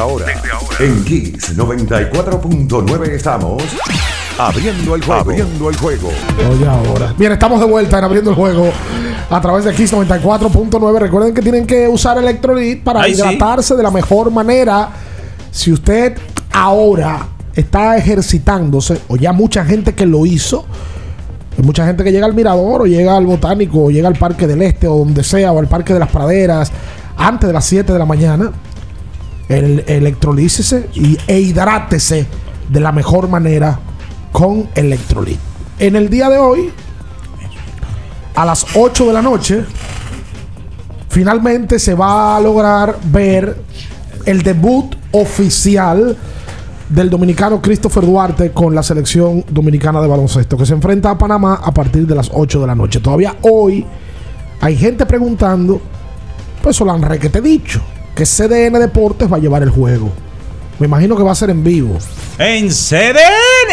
Ahora, en Kiss 94.9 estamos abriendo el juego. Oye, ahora. Bien, estamos de vuelta en Abriendo el Juego a través de Kiss 94.9. Recuerden que tienen que usar Electrolit para hidratarse de la mejor manera. Si usted ahora está ejercitándose, o ya mucha gente que lo hizo, hay mucha gente que llega al Mirador, o llega al Botánico, o llega al Parque del Este, o donde sea, o al Parque de las Praderas, antes de las 7 de la mañana. Electrolícese e hidrátese de la mejor manera con Electrolit. En el día de hoy, a las 8 de la noche, finalmente se va a lograr ver el debut oficial del dominicano Christopher Duarte con la selección dominicana de baloncesto, que se enfrenta a Panamá a partir de las 8 de la noche. Todavía hoy hay gente preguntando, pues eso lo han requete dicho, que CDN Deportes va a llevar el juego. Me imagino que va a ser en vivo. ¡En CDN!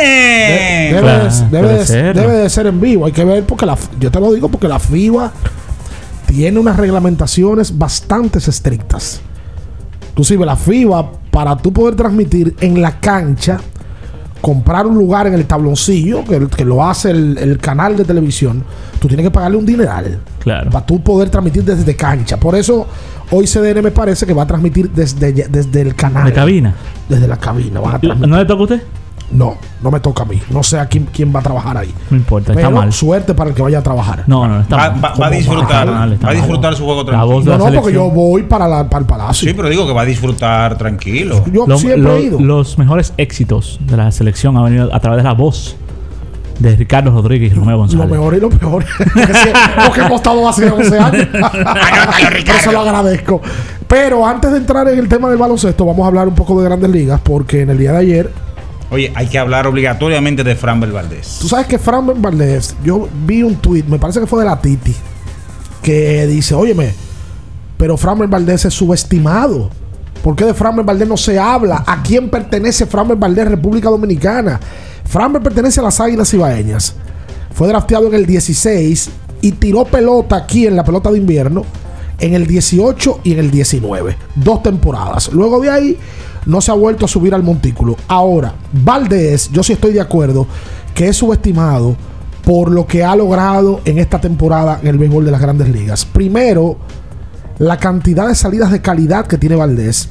Debe de ser en vivo. Hay que ver porque yo te lo digo porque la FIBA tiene unas reglamentaciones bastante estrictas. Inclusive la FIBA, para tú poder transmitir en la cancha, comprar un lugar en el tabloncillo, que lo hace el canal de televisión, tú tienes que pagarle un dineral. Claro. Para tú poder transmitir desde cancha. Por eso hoy CDN me parece que va a transmitir desde el canal. ¿De cabina? Desde la cabina van a transmitir. ¿No le toca a usted? No me toca a mí. No sé a quién va a trabajar ahí. No importa, pero está mal. Suerte para el que vaya a trabajar. No, está mal. Va a disfrutar. Va a disfrutar su juego tranquilo. No, porque yo voy para el Palacio. Sí, pero digo que va a disfrutar tranquilo. Yo siempre he ido. Los mejores éxitos de la selección han venido a través de la voz de Ricardo Rodríguez y Romeo González. Lo mejor y lo peor. Porque hemos estado hace 11 años. Por eso lo agradezco. Pero antes de entrar en el tema del baloncesto, vamos a hablar un poco de Grandes Ligas, porque en el día de ayer... Oye, hay que hablar obligatoriamente de Framber Valdez. Tú sabes que Framber Valdez, yo vi un tweet, me parece que fue de la Titi, que dice, óyeme, pero Framber Valdez es subestimado. ¿Por qué de Framber Valdez no se habla? ¿A quién pertenece Framber Valdez, República Dominicana? Framber pertenece a las Águilas Ibaeñas. Fue drafteado en el 16 y tiró pelota aquí en la pelota de invierno en el 18 y en el 19. 2 temporadas. Luego de ahí no se ha vuelto a subir al montículo. Ahora, Valdez, yo sí estoy de acuerdo que es subestimado por lo que ha logrado en esta temporada en el béisbol de las Grandes Ligas. Primero, la cantidad de salidas de calidad que tiene Valdez,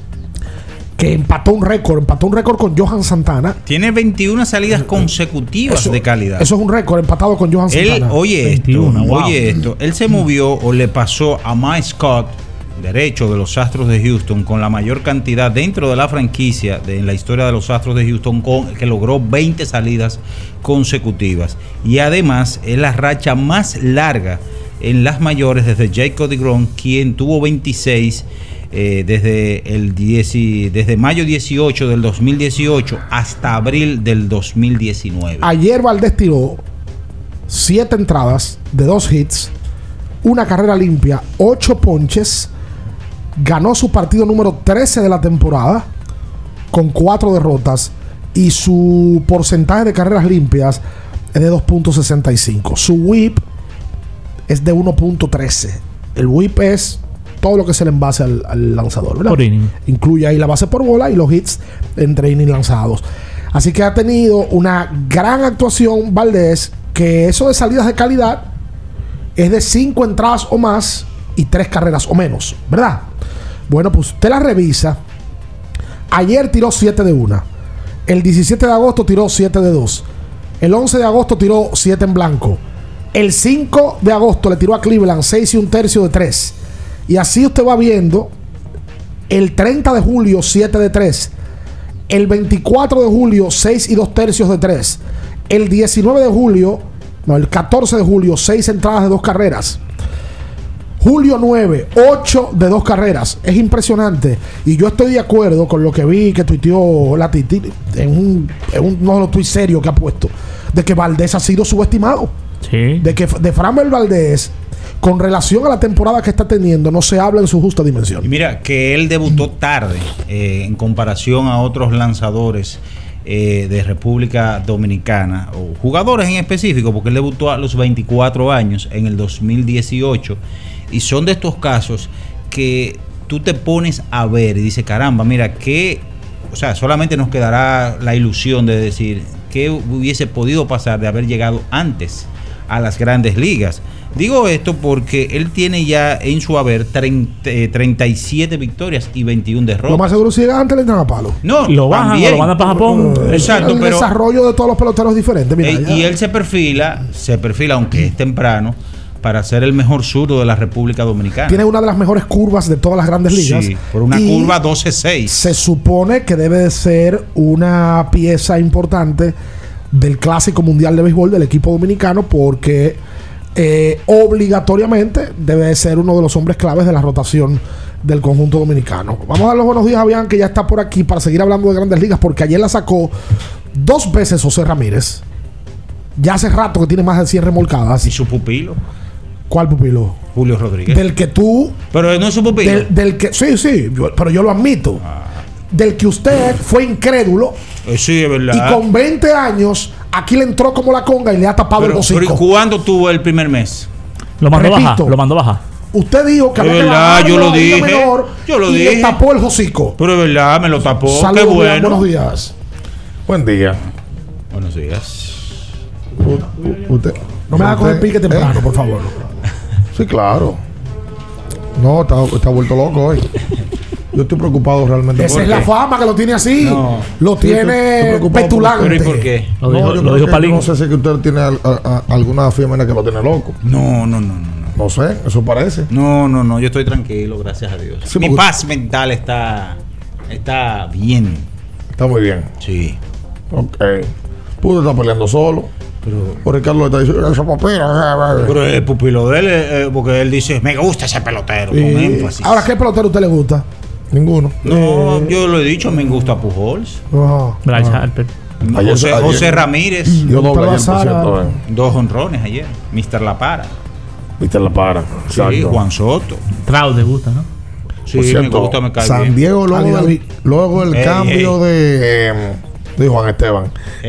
que empató un récord con Johan Santana. Tiene 21 salidas consecutivas de calidad. Eso es un récord empatado con Johan Santana. Oye 21, esto. Él se movió o le pasó a Mike Scott, derecho de los Astros de Houston, con la mayor cantidad dentro de la franquicia en la historia de los Astros de Houston, que logró 20 salidas consecutivas. Y además es la racha más larga en las mayores desde Jacob deGrom, quien tuvo 26 desde mayo 18 del 2018 hasta abril del 2019. Ayer Valdez tiró 7 entradas de 2 hits, una carrera limpia, 8 ponches. Ganó su partido número 13 de la temporada con 4 derrotas y su porcentaje de carreras limpias es de 2.65. Su whip es de 1.13. El whip es todo lo que se le envase al lanzador, ¿verdad? Por inning. Incluye ahí la base por bola y los hits entre innings lanzados. Así que ha tenido una gran actuación Valdez, que eso de salidas de calidad es de 5 entradas o más y 3 carreras o menos, ¿verdad? Bueno, pues usted la revisa. Ayer tiró 7 de 1. El 17 de agosto tiró 7 de 2. El 11 de agosto tiró 7 en blanco. El 5 de agosto le tiró a Cleveland 6 1/3 de 3. Y así usted va viendo. El 30 de julio 7 de 3. El 24 de julio 6 2/3 de 3. El 19 de julio, el 14 de julio 6 entradas de 2 carreras. Julio 9, 8 de 2 carreras. Es impresionante. Y yo estoy de acuerdo con lo que vi que tuiteó la Titi en uno de los tuits serios que ha puesto, de que Valdez ha sido subestimado. Sí. De que de Framber Valdez, con relación a la temporada que está teniendo, no se habla en su justa dimensión. Y mira, que él debutó tarde en comparación a otros lanzadores de República Dominicana, o jugadores en específico, porque él debutó a los 24 años en el 2018. Y son de estos casos que tú te pones a ver y dices, caramba, mira, o sea, solamente nos quedará la ilusión de decir qué hubiese podido pasar de haber llegado antes a las grandes ligas. Digo esto porque él tiene ya en su haber 37 victorias y 21 derrotas. Lo más seguro si llega antes le entran a palo. No, lo bajan o lo mandan para Japón. Exacto, el pero desarrollo de todos los peloteros es diferente. Mira, y él se perfila, aunque es temprano, para ser el mejor zurdo de la República Dominicana. Tiene una de las mejores curvas de todas las grandes ligas. Sí, por una curva 12-6. Se supone que debe de ser una pieza importante del Clásico Mundial de Béisbol del equipo dominicano porque obligatoriamente debe de ser uno de los hombres claves de la rotación del conjunto dominicano. Vamos a dar los buenos días a Bian, que ya está por aquí para seguir hablando de grandes ligas, porque ayer la sacó 2 veces José Ramírez. Ya hace rato que tiene más de 100 remolcadas. ¿Y su pupilo? ¿Cuál pupilo? Julio Rodríguez. Del que tú... Pero no es su pupilo. Del que... Sí, pero yo lo admito. Del que usted fue incrédulo. Sí, es verdad. Y con 20 años, aquí le entró como la conga y le ha tapado el hocico. Pero ¿cuándo tuvo el primer mes? Lo mandó baja. Usted dijo que había que bajarlo, yo lo dije. Yo lo dije. Le tapó el hocico. Pero es verdad, me lo tapó. Saludos, qué bueno. Buenos días. Buen día. Buenos días. Usted, no me haga coger pique temprano, por favor. Sí, claro. No, está vuelto loco hoy. Yo estoy preocupado realmente. Esa es la fama que lo tiene así. No. Lo tiene petulante. ¿Pero y por qué? Lo dijo Palín. No sé si que usted tiene alguna fiebre que lo tiene loco. No. No sé, eso parece. No, yo estoy tranquilo, gracias a Dios. Sí, mi paz mental está bien. Está muy bien. Sí. Ok. Pudo estar peleando solo. Por Ricardo está diciendo esa papera. Pero el pupilo de él, porque él dice, me gusta ese pelotero, con énfasis. Ahora, ¿qué pelotero a usted le gusta? Ninguno. No, yo lo he dicho, me gusta Pujols. Bryce Harper. José Ramírez. Yo doble ayer, por cierto. 2 honrones ayer. Mr. La Para. Viste la para. Sí, Juan Soto. Trout le gusta, ¿no? Sí, por cierto, me gusta, me cae San bien. Diego luego del cambio de Juan Esteban.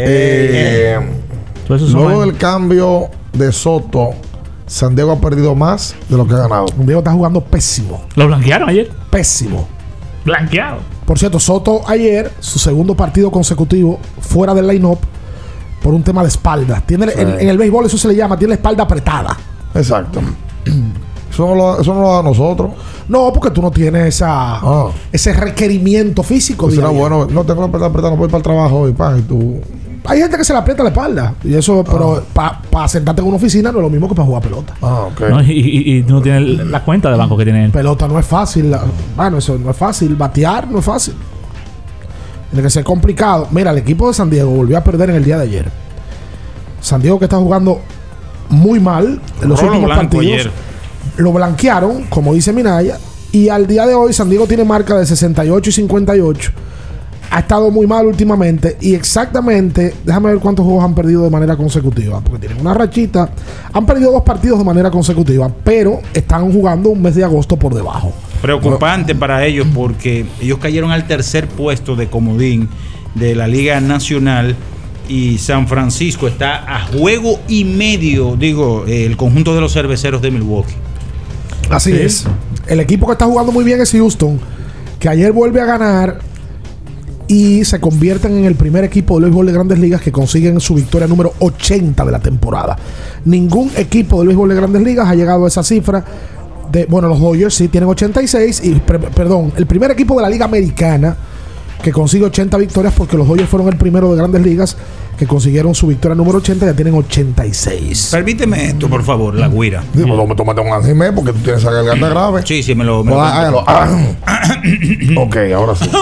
Luego del cambio de Soto, San Diego ha perdido más de lo que ha ganado. San Diego está jugando pésimo. ¿Lo blanquearon ayer? Pésimo. Blanqueado. Por cierto, Soto ayer, su segundo partido consecutivo fuera del line-up por un tema de espalda. Tiene, en el béisbol eso se le llama, tiene la espalda apretada. Exacto. Eso no lo da a nosotros. No, porque tú no tienes ese requerimiento físico. Pues será bueno. No tengo la espalda apretada, no puedo ir para el trabajo hoy, y tú... Hay gente que se le aprieta la espalda. Y eso, pero para sentarte en una oficina no es lo mismo que para jugar pelota. Ok. No, y no tiene la cuenta de banco que tiene él. Pelota no es fácil. Bueno, eso no es fácil. Batear no es fácil. Tiene que ser complicado. Mira, el equipo de San Diego volvió a perder en el día de ayer. San Diego, que está jugando muy mal en los últimos partidos. Ayer lo blanquearon, como dice Minaya. Y al día de hoy San Diego tiene marca de 68 y 58. Ha estado muy mal últimamente. Y exactamente, déjame ver cuántos juegos han perdido de manera consecutiva, porque tienen una rachita. Han perdido 2 partidos de manera consecutiva, pero están jugando un mes de agosto por debajo. Preocupante para ellos, porque ellos cayeron al 3er puesto de comodín de la Liga Nacional. Y San Francisco está a juego y medio, el conjunto de los cerveceros de Milwaukee. Así es. El equipo que está jugando muy bien es Houston, que ayer vuelve a ganar y se convierten en el primer equipo del béisbol de Grandes Ligas que consiguen su victoria número 80 de la temporada. Ningún equipo del béisbol de Grandes Ligas ha llegado a esa cifra. Los Dodgers sí tienen 86 y el primer equipo de la Liga Americana que consigue 80 victorias, porque los Dodgers fueron el primero de Grandes Ligas que consiguieron su victoria número 80, ya tienen 86. Permíteme esto, por favor, la guira. Tómate un angime porque tú tienes esa garganta grave. Sí, me lo hágalo. Ok, ahora sí.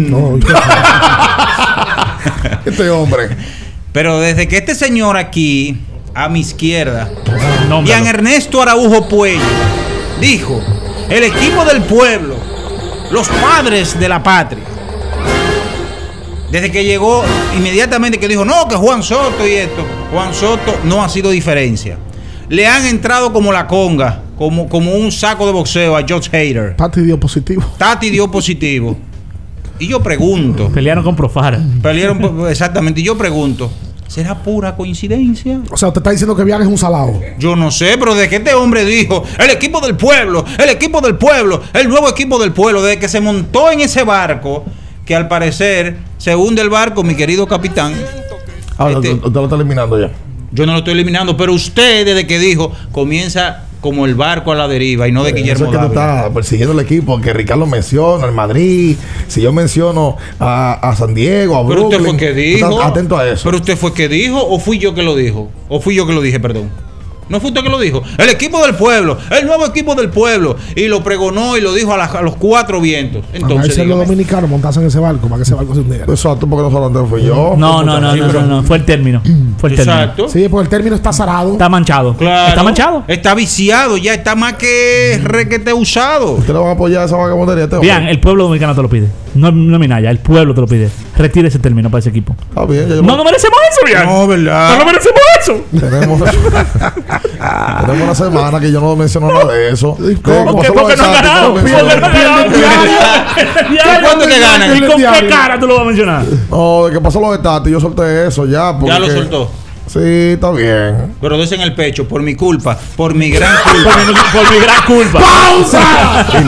Este hombre. Pero desde que este señor aquí, a mi izquierda, Gian Ernesto Araujo Puello, dijo: el equipo del pueblo, los padres de la patria. Desde que llegó, inmediatamente que dijo, no, que Juan Soto y esto. Juan Soto no ha sido diferencia. Le han entrado como la conga, como un saco de boxeo a Josh Hader. Tati dio positivo. Y yo pregunto. Pelearon con Profara. Exactamente. Y yo pregunto, ¿Será pura coincidencia? O sea, usted está diciendo que Vian es un salado. Yo no sé, pero de que este hombre dijo, el equipo del pueblo, el equipo del pueblo, el nuevo equipo del pueblo, desde que se montó en ese barco, que al parecer se hunde el barco, mi querido capitán. Ahora, usted lo está eliminando ya. Yo no lo estoy eliminando, pero usted desde que dijo, comienza como el barco a la deriva y no de Guillermo Eso es que tú estás persiguiendo el equipo, que Ricardo menciona, el Madrid, si yo menciono a San Diego, a Pero Brooklyn. usted fue que tú dijo. estás atento a eso. Pero usted fue que dijo o fui yo que lo dijo. O fui yo que lo dije, perdón. ¿No fue usted que lo dijo? El equipo del pueblo, el nuevo equipo del pueblo. Y lo pregonó y lo dijo a los cuatro vientos. Entonces, los dominicanos montarse en ese barco para que ese barco se hundiera. Exacto, porque no solamente fui yo. No. Fue el término. Fue el término. Exacto. Sí, porque el término está zarado. Está manchado. Claro. Está manchado. Está viciado, ya está más que requete usado. ¿Usted le van a apoyar esa vagabundería? Bien, el pueblo dominicano te lo pide. No Minaya, el pueblo te lo pide. Retire ese término para ese equipo. Está bien, ya yo No merecemos eso, bien. No, ¿verdad? No merecemos eso. tenemos una semana que yo no menciono nada de eso. ¿Cómo? Porque no han ganado. Porque no han ganado. ¿Cuándo que ganan? ¿Y con qué cara tú lo vas a mencionar? No, de que pasó los estatus, yo solté eso ya. Ya lo soltó. Sí, está bien. Pero des en el pecho, por mi culpa, por mi gran culpa. Por mi gran culpa. ¡Pausa!